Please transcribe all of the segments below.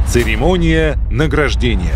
Церемония награждения.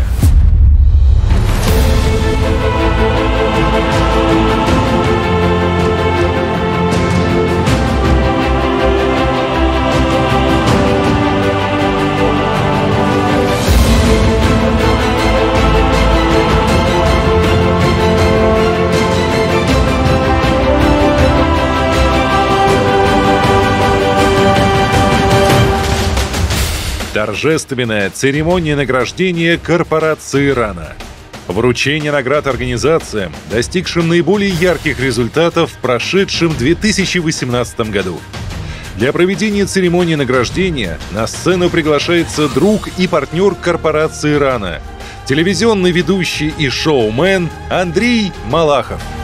Торжественная церемония награждения корпорации «Рана». Вручение наград организациям, достигшим наиболее ярких результатов в прошедшем 2018 году. Для проведения церемонии награждения на сцену приглашается друг и партнер корпорации «Рана», телевизионный ведущий и шоумен Андрей Малахов.